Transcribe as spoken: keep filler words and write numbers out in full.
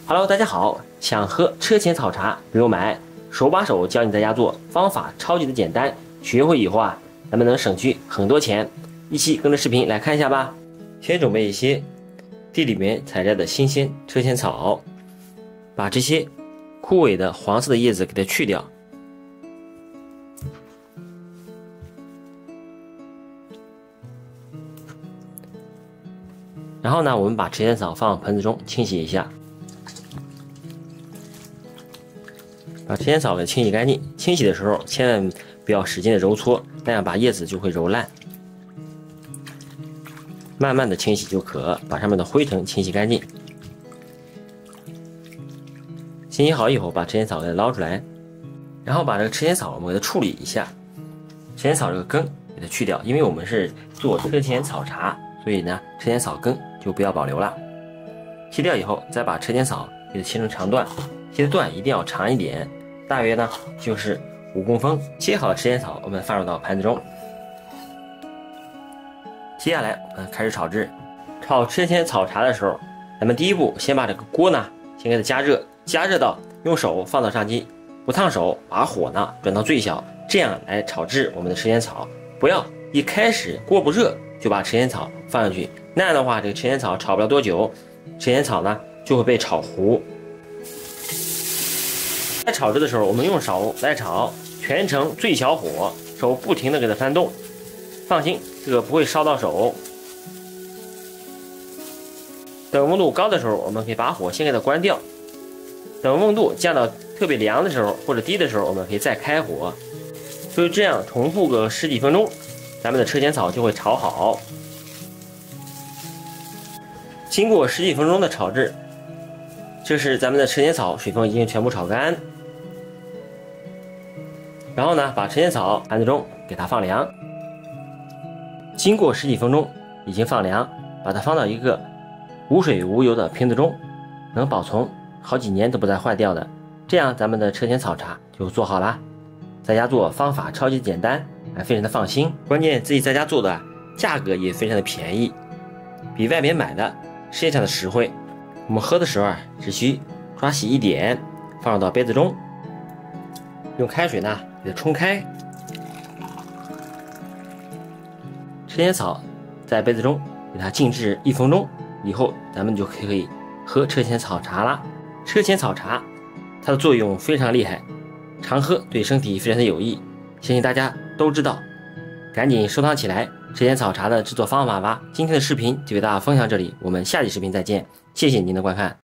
Hello， 大家好，想喝车前草茶不用买，手把手教你在家做，方法超级的简单，学会以后啊，咱们能省去很多钱。一起跟着视频来看一下吧。先准备一些地里面采摘的新鲜车前草，把这些枯萎的黄色的叶子给它去掉。然后呢，我们把车前草放盆子中清洗一下。把车前草给清洗干净，清洗的时候千万不要使劲的揉搓，那样把叶子就会揉烂。慢慢的清洗就可，把上面的灰尘清洗干净。清洗好以后，把车前草给它捞出来，然后把这个车前草我们给它处理一下，车前草这个根给它去掉，因为我们是做车前草茶，所以呢，车前草根就不要保留了。切掉以后，再把车前草给它切成长段。切的段一定要长一点，大约呢就是五公分。切好的车前草，我们放入到盘子中。接下来我们开始炒制。炒车前草茶的时候，咱们第一步先把这个锅呢先给它加热，加热到用手放到上机，不烫手，把火呢转到最小，这样来炒制我们的车前草。不要一开始锅不热就把车前草放上去，那样的话这个车前草炒不了多久，车前草呢就会被炒糊。在炒制的时候，我们用手来炒，全程最小火，手不停的给它翻动。放心，这个不会烧到手。等温度高的时候，我们可以把火先给它关掉。等温度降到特别凉的时候或者低的时候，我们可以再开火。就这样重复个十几分钟，咱们的车前草就会炒好。经过十几分钟的炒制，这是咱们的车前草水分已经全部炒干。然后呢，把车前草盘子中给它放凉。经过十几分钟已经放凉，把它放到一个无水无油的瓶子中，能保存好几年都不再坏掉的。这样咱们的车前草茶就做好了。在家做方法超级简单，还非常的放心。关键自己在家做的价格也非常的便宜，比外面买的世界上的实惠。我们喝的时候啊，只需抓洗一点，放入到杯子中，用开水呢给它冲开。车前草在杯子中给它静置一分钟以后，咱们就可以喝车前草茶啦。车前草茶它的作用非常厉害，常喝对身体非常的有益，相信大家都知道，赶紧收藏起来车前草茶的制作方法吧。今天的视频就给大家分享这里，我们下期视频再见，谢谢您的观看。